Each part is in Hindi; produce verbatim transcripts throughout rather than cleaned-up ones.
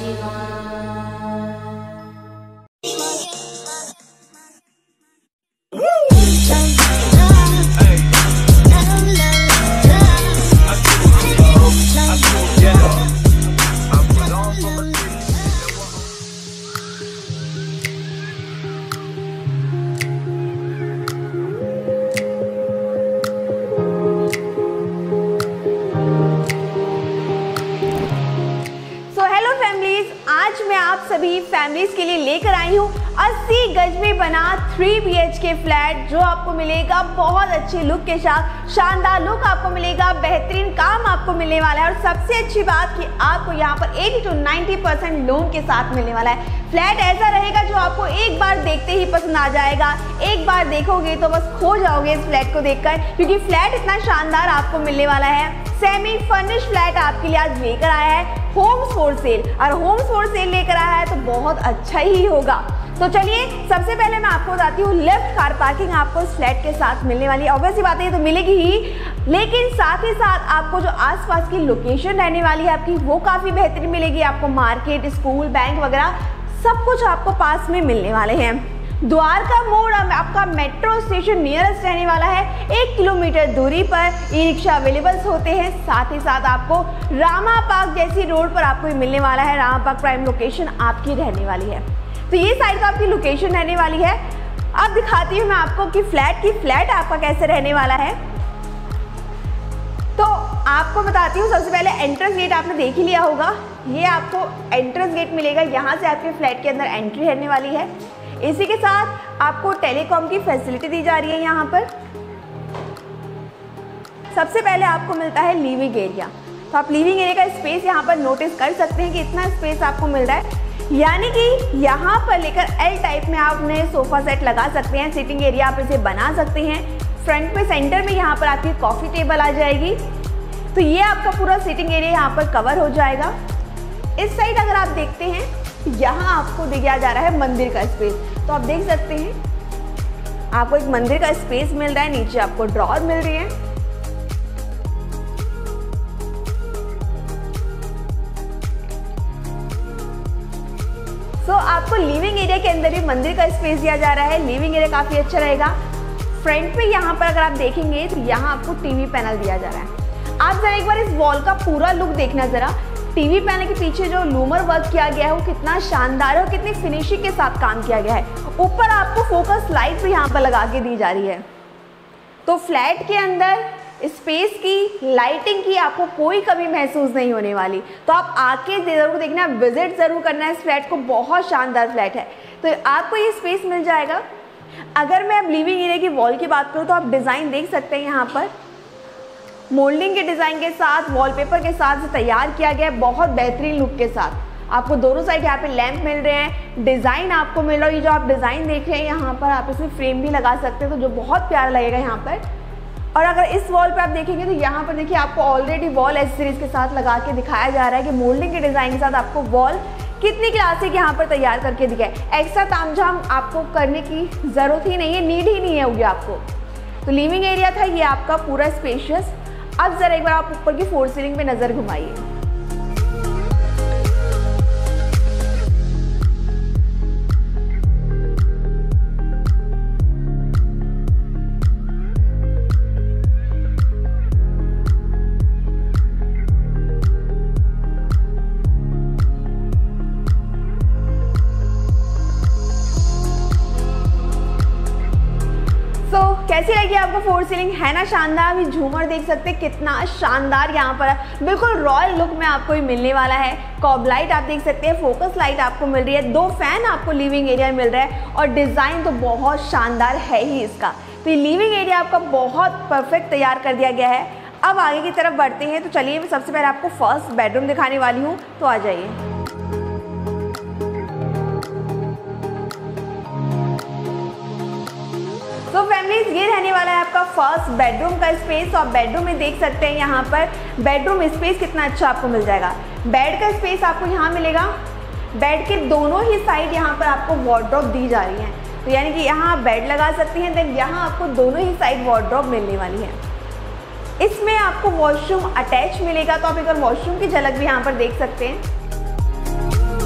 सभी फैमिलीज के लिए लेकर आई हूँ अस्सी गज में बना three B H K flat, जो आपको मिलेगा बहुत अच्छी लुक के साथ। शानदार लुक आपको मिलेगा, बेहतरीन काम आपको मिलने वाला है और सबसे अच्छी बात कि आपको यहाँ पर अस्सी टू नब्बे परसेंट लोन के साथ मिलने वाला है। फ्लैट ऐसा रहेगा जो आपको एक बार देखते ही पसंद आ जाएगा, एक बार देखोगे तो बस खो जाओगे इस फ्लैट को देखकर, क्योंकि फ्लैट इतना शानदार आपको मिलने वाला है। सेमी फर्निश फ्लैट आपके लिए आज लेकर आया है होम्स फॉर सेल, और होम्स फॉर सेल लेकर आया है तो बहुत अच्छा ही होगा। तो चलिए सबसे पहले मैं आपको बताती हूँ लेफ्ट कार पार्किंग आपको इस फ्लैट के साथ मिलने वाली है। ऑब्वियसली बात है तो मिलेगी ही, लेकिन साथ ही साथ आपको जो आसपास की लोकेशन रहने वाली है आपकी वो काफ़ी बेहतरीन मिलेगी। आपको मार्केट, स्कूल, बैंक वगैरह सब कुछ आपको पास में मिलने वाले हैं। द्वारका मोड़ आपका मेट्रो स्टेशन नियरेस्ट रहने वाला है, एक किलोमीटर दूरी पर ई रिक्शा अवेलेबल होते हैं। साथ ही साथ आपको रामा पार्क जैसी रोड पर आपको मिलने वाला है। रामा पार्क प्राइम लोकेशन आपकी रहने वाली है। तो ये साइड का आपकी लोकेशन रहने वाली है। अब दिखाती हूँ मैं आपको कि फ्लैट की फ्लैट आपका कैसे रहने वाला है। तो आपको बताती हूँ, सबसे पहले एंट्रेंस गेट आपने देख ही लिया होगा। ये आपको एंट्रेंस गेट मिलेगा, यहाँ से आपके फ्लैट के अंदर एंट्री रहने वाली है। इसी के साथ आपको टेलीकॉम की फैसिलिटी दी जा रही है। यहाँ पर सबसे पहले आपको मिलता है लिविंग एरिया। तो आप लिविंग एरिया का स्पेस यहाँ पर नोटिस कर सकते हैं कि इतना स्पेस आपको मिल रहा है, यानी कि यहाँ पर लेकर एल टाइप में आप अपने सोफा सेट लगा सकते हैं। सिटिंग एरिया आप इसे बना सकते हैं। फ्रंट में सेंटर में यहाँ पर आपकी कॉफ़ी टेबल आ जाएगी। तो ये आपका पूरा सिटिंग एरिया यहाँ पर कवर हो जाएगा। इस साइड अगर आप देखते हैं, यहाँ आपको दिया जा रहा है मंदिर का स्पेस। तो आप देख सकते हैं आपको एक मंदिर का स्पेस मिल रहा है, नीचे आपको ड्रॉअर मिल रही है। सो so, आपको लिविंग एरिया के अंदर भी मंदिर का स्पेस दिया जा रहा है। लिविंग एरिया काफी अच्छा रहेगा। फ्रंट पे यहाँ पर अगर आप देखेंगे तो यहाँ आपको टीवी पैनल दिया जा रहा है। आप जरा एक बार इस वॉल का पूरा लुक देखना जरा। टीवी पैनल के पीछे जो लूमर वर्क किया गया है वो कितना शानदार है और कितनी फिनिशिंग के साथ काम किया गया है। ऊपर आपको फोकस लाइट भी यहाँ पर लगा के दी जा रही है। तो फ्लैट के अंदर स्पेस की, लाइटिंग की आपको कोई कमी महसूस नहीं होने वाली। तो आप आके जरूर देखना, विजिट जरूर करना इस फ्लैट को। बहुत शानदार फ्लैट है, तो आपको ये स्पेस मिल जाएगा। अगर मैं अब लिविंग एरिया की वॉल की बात करूँ तो आप डिज़ाइन देख सकते हैं। यहाँ पर मोल्डिंग के डिज़ाइन के साथ, वॉलपेपर के साथ से तैयार किया गया है, बहुत बेहतरीन लुक के साथ। आपको दोनों साइड यहाँ पे लैंप मिल रहे हैं, डिज़ाइन आपको मिल रहा है। ये जो आप डिज़ाइन देख रहे हैं यहाँ पर, आप इसमें फ्रेम भी लगा सकते हैं, तो जो बहुत प्यारा लगेगा यहाँ पर। और अगर इस वॉल पे आप देखेंगे तो यहाँ पर देखिए आपको ऑलरेडी वॉल एसेसरीज के साथ लगा के दिखाया जा रहा है कि मोल्डिंग के डिज़ाइन के साथ आपको वॉल कितनी क्लासिक यहाँ पर तैयार करके दिया है। एक्स्ट्रा तामझाम आपको करने की ज़रूरत ही नहीं है, नीड ही नहीं है होगी आपको। तो लिविंग एरिया था ये आपका पूरा स्पेशियस। अब जरा एक बार आप ऊपर की फोर सीलिंग पे नज़र घुमाइए। तो कैसी लगी आपको फोर सीलिंग, है ना शानदार। अभी झूमर देख सकते हैं कितना शानदार यहाँ पर है, बिल्कुल रॉयल लुक में आपको ये मिलने वाला है। कॉब लाइट आप देख सकते हैं, फोकस लाइट आपको मिल रही है, दो फैन आपको लिविंग एरिया में मिल रहा है और डिज़ाइन तो बहुत शानदार है ही इसका। तो ये लिविंग एरिया आपका बहुत परफेक्ट तैयार कर दिया गया है। अब आगे की तरफ बढ़ते हैं। तो चलिए मैं सबसे पहले आपको फर्स्ट बेडरूम दिखाने वाली हूँ, तो आ जाइए। तो फैमिलीज ये रहने वाला है आपका फर्स्ट बेडरूम का स्पेस। तो आप बेडरूम में देख सकते हैं यहाँ पर बेडरूम स्पेस कितना अच्छा आपको मिल जाएगा। बेड का स्पेस आपको यहाँ मिलेगा। बेड के दोनों ही साइड यहाँ पर आपको वार्डरोब दी जा रही है, तो यानी कि यहाँ आप बेड लगा सकती हैं। देन यहाँ आपको दोनों ही साइड वार्डरोब मिलने वाली है। इसमें आपको वॉशरूम अटैच मिलेगा। तो आप एक बार वॉशरूम की झलक भी यहाँ पर देख सकते हैं।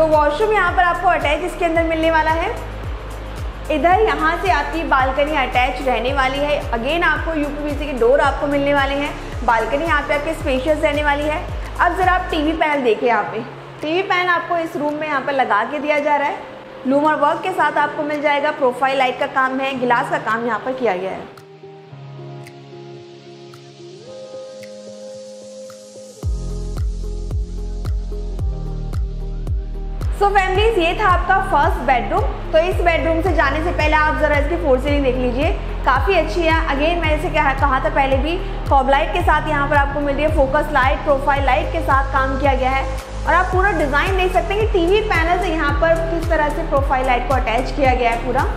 तो वॉशरूम यहाँ पर आपको अटैच इसके अंदर मिलने वाला है। इधर यहाँ से आपकी बालकनी अटैच रहने वाली है। अगेन आपको यूपीवीसी के डोर आपको मिलने वाले हैं। बालकनी यहाँ पे आपके स्पेशियस रहने वाली है। अब ज़रा आप टीवी पैनल देखिए। यहाँ पे टीवी पैनल आपको इस रूम में यहाँ पर लगा के दिया जा रहा है। लूमर वर्क के साथ आपको मिल जाएगा। प्रोफाइल लाइट का काम है, गिलास का काम यहाँ पर किया गया है। सो so फैमिलीज, ये था आपका फर्स्ट बेडरूम। तो इस बेडरूम से जाने से पहले आप ज़रा इसकी फोर सीलिंग देख लीजिए, काफ़ी अच्छी है। अगेन मैंने इसे कहा कहा था पहले भी, कॉब लाइट के साथ यहाँ पर आपको मिल रही है। फोकस लाइट, प्रोफाइल लाइट के साथ काम किया गया है। और आप पूरा डिज़ाइन देख सकते हैं कि टीवी पैनल से यहाँ पर किस तरह से प्रोफाइल लाइट को अटैच किया गया है पूरा।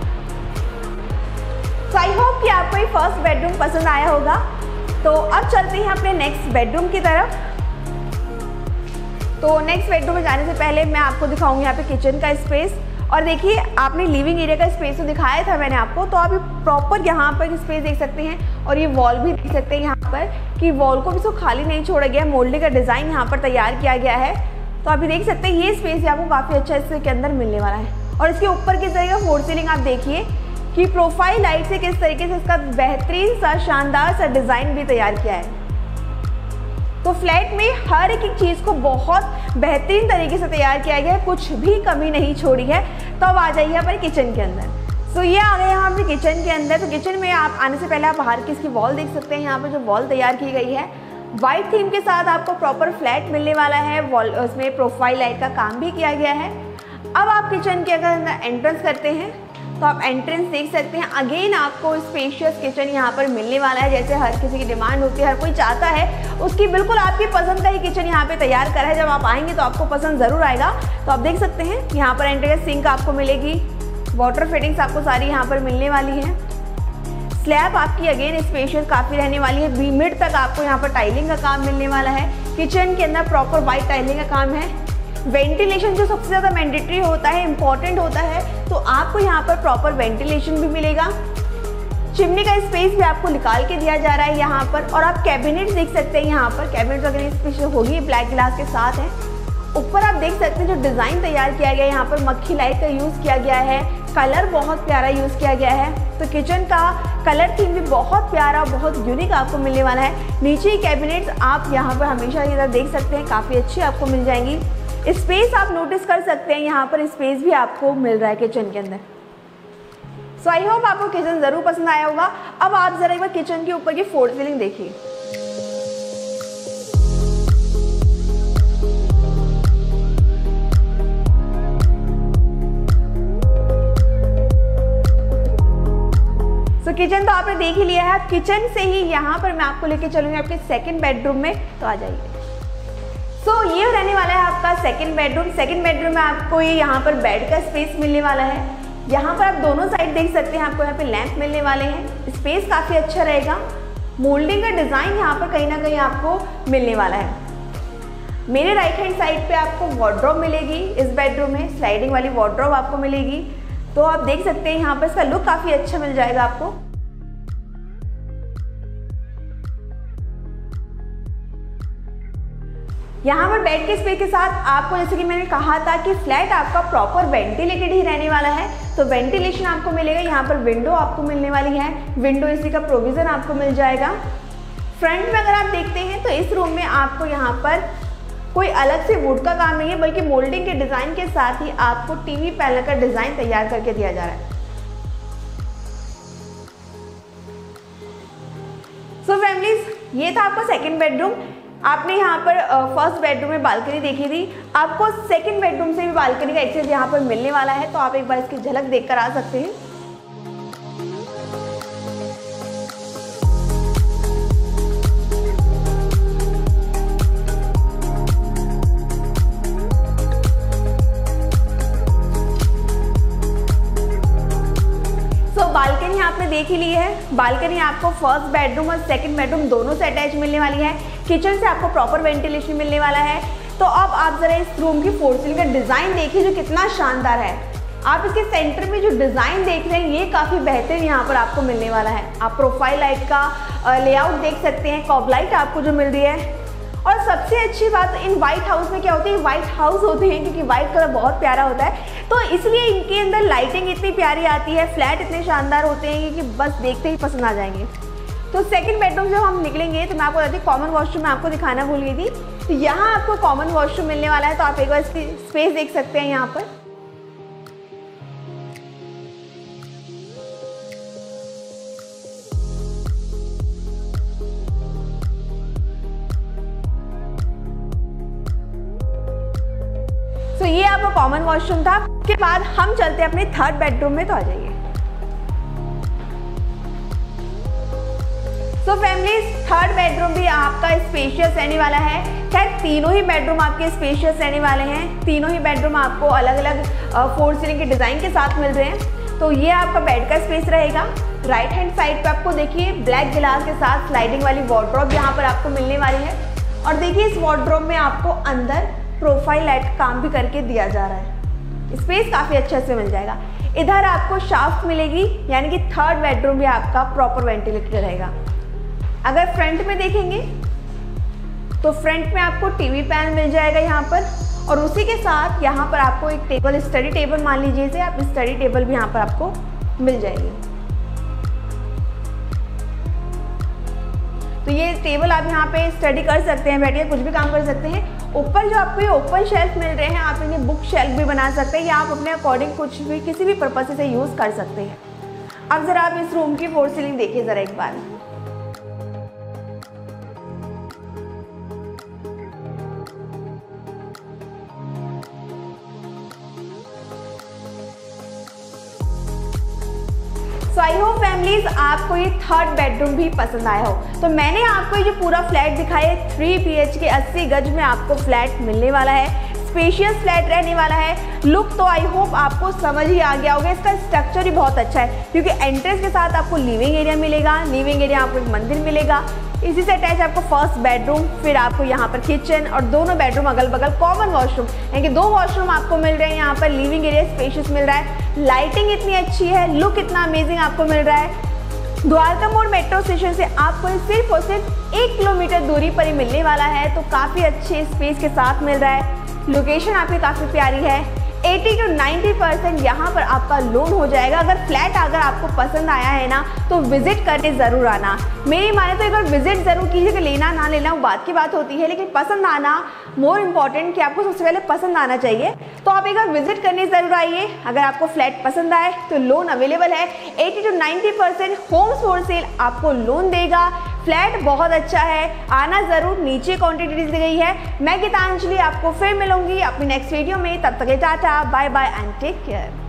सो आई होप कि आपको ये फर्स्ट बेडरूम पसंद आया होगा। तो अब चलते हैं अपने नेक्स्ट बेडरूम की तरफ। तो नेक्स्ट बेडरूम में जाने से पहले मैं आपको दिखाऊंगी यहाँ पे किचन का स्पेस। और देखिए, आपने लिविंग एरिया का स्पेस तो दिखाया था मैंने आपको, तो आप प्रॉपर यहाँ पर स्पेस देख सकते हैं। और ये वॉल भी देख सकते हैं यहाँ पर कि वॉल को भी सो खाली नहीं छोड़ा गया, मोल्डिंग का डिज़ाइन यहाँ पर तैयार किया गया है। तो आप भी देख सकते हैं ये स्पेस आपको काफ़ी अच्छा इसके अंदर मिलने वाला है। और इसके ऊपर किस तरह का फोर सीलिंग आप देखिए कि प्रोफाइल लाइट से किस तरीके से इसका बेहतरीन सा शानदार सा डिज़ाइन भी तैयार किया है। तो फ्लैट में हर एक एक चीज़ को बहुत बेहतरीन तरीके से तैयार किया गया है, कुछ भी कमी नहीं छोड़ी है। तो अब आ जाइए हमारे किचन के अंदर। सो ये आ गए यहाँ पे किचन के अंदर। तो किचन में आप आने से पहले आप बाहर की इसकी वॉल देख सकते हैं। यहाँ पे जो वॉल तैयार की गई है वाइट थीम के साथ आपको प्रॉपर फ्लैट मिलने वाला है। वॉल उसमें प्रोफाइल लाइट का काम भी किया गया है। अब आप किचन के अगर अंदर एंट्रेंस करते हैं तो आप एंट्रेंस देख सकते हैं। अगेन आपको स्पेशियस किचन यहाँ पर मिलने वाला है। जैसे हर किसी की डिमांड होती है, हर कोई चाहता है, उसकी बिल्कुल आपकी पसंद का ही किचन यहाँ पे तैयार करा है। जब आप आएंगे तो आपको पसंद ज़रूर आएगा। तो आप देख सकते हैं यहाँ पर एंट्री सिंक आपको मिलेगी, वाटर फिटिंग्स आपको सारी यहाँ पर मिलने वाली हैं। स्लैब आपकी अगेन स्पेशियस काफ़ी रहने वाली है। बी मिड तक आपको यहाँ पर टाइलिंग का काम मिलने वाला है। किचन के अंदर प्रॉपर वाइट टाइलिंग का काम है। वेंटिलेशन जो सबसे ज़्यादा मैंडेटरी होता है, इंपॉर्टेंट होता है, तो आपको यहाँ पर प्रॉपर वेंटिलेशन भी मिलेगा। चिमनी का स्पेस भी आपको निकाल के दिया जा रहा है यहाँ पर। और आप कैबिनेट देख सकते हैं यहाँ पर। कैबिनेट वगैरह स्पेशल होगी, ब्लैक ग्लास के साथ है। ऊपर आप देख सकते हैं जो डिज़ाइन तैयार किया गया है, यहाँ पर मक्खी लाइट का यूज़ किया गया है। कलर बहुत प्यारा यूज़ किया गया है। तो किचन का कलर थीम भी बहुत प्यारा, बहुत यूनिक आपको मिलने वाला है। नीचे कैबिनेट्स आप यहाँ पर हमेशा इधर देख सकते हैं, काफ़ी अच्छी आपको मिल जाएंगी। स्पेस आप नोटिस कर सकते हैं, यहाँ पर स्पेस भी आपको मिल रहा है किचन के अंदर। सो आई होप आपको किचन ज़रूर पसंद आया होगा। अब आप ज़रा एक बार किचन के ऊपर की फोर सीलिंग देखिए। सो so, किचन तो आपने देख ही लिया है। किचन से ही यहाँ पर मैं आपको लेके चलूँगी आपके सेकंड बेडरूम में। तो आ जाइए। सो so, ये रहने वाला है आपका सेकंड बेडरूम। सेकंड बेडरूम में आपको ये यहाँ पर बेड का स्पेस मिलने वाला है। यहाँ पर आप दोनों साइड देख सकते हैं, आपको यहाँ पे लैंप मिलने वाले हैं। स्पेस काफ़ी अच्छा रहेगा। मोल्डिंग का डिज़ाइन यहाँ पर कहीं ना कहीं आपको मिलने वाला है। मेरे राइट हैंड साइड पे आपको वार्डरोब मिलेगी। इस बेडरूम में स्लाइडिंग वाली वार्डरोब आपको मिलेगी। तो आप देख सकते हैं यहाँ पर इसका लुक काफ़ी अच्छा मिल जाएगा आपको। यहाँ पर बेड के स्पेस के साथ आपको, जैसे कि मैंने कहा था कि फ्लैट आपका प्रॉपर वेंटिलेटेड ही रहने वाला है। तो वेंटिलेशन आपको मिलेगा। यहाँ पर विंडो आपको मिलने वाली है। विंडो एसी का प्रोविज़न आपको मिल जाएगा। फ्रंट में अगर आप देखते हैं तो इस रूम में आपको यहाँ पर कोई अलग से वुड का काम नहीं है, बल्कि मोल्डिंग के डिज़ाइन के साथ ही आपको टीवी पैनल का डिज़ाइन तैयार करके दिया जा रहा है। सो फैमिलीज, ये था आपका सेकेंड बेडरूम। आपने यहाँ पर फर्स्ट बेडरूम में बालकनी देखी थी, आपको सेकंड बेडरूम से भी बालकनी का एक्सेस यहाँ पर मिलने वाला है। तो आप एक बार इसकी झलक देखकर आ सकते हैं। बालकनी आपने देख ही ली है। बालकनी आपको फर्स्ट बेडरूम और सेकंड बेडरूम दोनों से अटैच मिलने वाली है। किचन से आपको प्रॉपर वेंटिलेशन मिलने वाला है। तो अब आप जरा इस रूम की फोर सीलिंग का डिज़ाइन देखिए जो कितना शानदार है। आप इसके सेंटर में जो डिज़ाइन देख रहे हैं ये काफ़ी बेहतरीन यहाँ पर आपको मिलने वाला है। आप प्रोफाइल लाइट का लेआउट देख सकते हैं, कॉब लाइट आपको जो मिल रही है। और सबसे अच्छी बात इन व्हाइट हाउस में क्या होती है, व्हाइट हाउस होते हैं क्योंकि व्हाइट कलर बहुत प्यारा होता है, तो इसलिए इनके अंदर लाइटिंग इतनी प्यारी आती है, फ्लैट इतने शानदार होते हैं कि बस देखते ही पसंद आ जाएंगे। तो सेकंड बेडरूम जब हम निकलेंगे तो मैं आपको बताती हूँ, कॉमन वॉशरूम मैं आपको दिखाना भूल गई थी। तो यहाँ आपको कॉमन वॉशरूम मिलने वाला है, तो आप एक बार इसकी स्पेस देख सकते हैं यहाँ पर। तो so, ये आपका कॉमन वॉशरूम था। उसके बाद हम चलते हैं अपने थर्ड बेडरूम में, तो आ जाइए। सो फैमिलीज, थर्ड बेडरूम भी आपका स्पेशियस रहने वाला है। खैर तीनों ही बेडरूम आपके स्पेशियस रहने वाले हैं। तीनों ही बेडरूम आपको अलग अलग फोर सीलिंग के डिज़ाइन के साथ मिल रहे हैं। तो ये आपका बेड का स्पेस रहेगा। राइट हैंड साइड पे आपको देखिए ब्लैक गिलास के साथ स्लाइडिंग वाली वार्डरोब यहाँ पर आपको मिलने वाली है। और देखिए इस वार्डरोब में आपको अंदर प्रोफाइल लाइट का काम भी करके दिया जा रहा है। स्पेस काफ़ी अच्छे से मिल जाएगा। इधर आपको शाफ्ट मिलेगी, यानी कि थर्ड बेडरूम भी आपका प्रॉपर वेंटिलेटेड रहेगा। अगर फ्रंट में देखेंगे तो फ्रंट में आपको टीवी पैनल मिल जाएगा यहाँ पर, और उसी के साथ यहाँ पर आपको एक टेबल, स्टडी टेबल मान लीजिए इसे आप, स्टडी टेबल भी यहाँ पर आपको मिल जाएगी। तो ये टेबल आप यहाँ पे स्टडी कर सकते हैं, बैठिए कुछ भी काम कर सकते हैं। ऊपर जो आपको ये ओपन शेल्फ मिल रहे हैं, आप इन्हें बुक शेल्फ भी बना सकते हैं, या आप अपने अकॉर्डिंग कुछ भी किसी भी पर्पज से यूज़ कर सकते हैं। अब ज़रा आप इस रूम की फोर सीलिंग देखिए ज़रा एक बार। सो आई होप फैमिलीज आपको ये थर्ड बेडरूम भी पसंद आया हो। तो मैंने आपको ये जो पूरा फ्लैट दिखाया है, थ्री बी एच के अस्सी गज में आपको फ्लैट मिलने वाला है। स्पेशियस फ्लैट रहने वाला है। लुक तो आई होप आपको समझ ही आ गया होगा। इसका स्ट्रक्चर भी बहुत अच्छा है क्योंकि एंट्रेंस के साथ आपको लिविंग एरिया मिलेगा, लिविंग एरिया आपको एक मंदिर मिलेगा, इसी से अटैच आपको फर्स्ट बेडरूम, फिर आपको यहाँ पर किचन और दोनों बेडरूम अगल बगल कॉमन वॉशरूम, यानी कि दो वॉशरूम आपको मिल रहे हैं। यहाँ पर लिविंग एरिया स्पेशियस मिल रहा है, लाइटिंग इतनी अच्छी है, लुक इतना अमेजिंग आपको मिल रहा है। द्वारका मोड़ मेट्रो स्टेशन से आपको सिर्फ और सिर्फ एक किलोमीटर दूरी पर ही मिलने वाला है, तो काफ़ी अच्छे स्पेस के साथ मिल रहा है। लोकेशन आपकी काफ़ी प्यारी है। अस्सी टू नब्बे परसेंट यहाँ पर आपका लोन हो जाएगा। अगर फ्लैट अगर आपको पसंद आया है ना तो विजिट करने ज़रूर आना। मेरी माने तो एक बार विजिट ज़रूर कीजिए, कि लेना ना लेना वो बात की बात होती है, लेकिन पसंद आना मोर इम्पॉर्टेंट, कि आपको सबसे पहले पसंद आना चाहिए। तो आप एक बार विजिट करने ज़रूर आइए। अगर आपको फ्लैट पसंद आए तो लोन अवेलेबल है। अस्सी टू नब्बे परसेंट होम्स फॉर सेल आपको लोन देगा। फ्लैट बहुत अच्छा है, आना ज़रूर। नीचे कॉन्टैक्ट डिटेल्स दी गई है। मैं गीतांजलि आपको फिर मिलूंगी अपनी नेक्स्ट वीडियो में। तब तक के tata, bye bye and take care.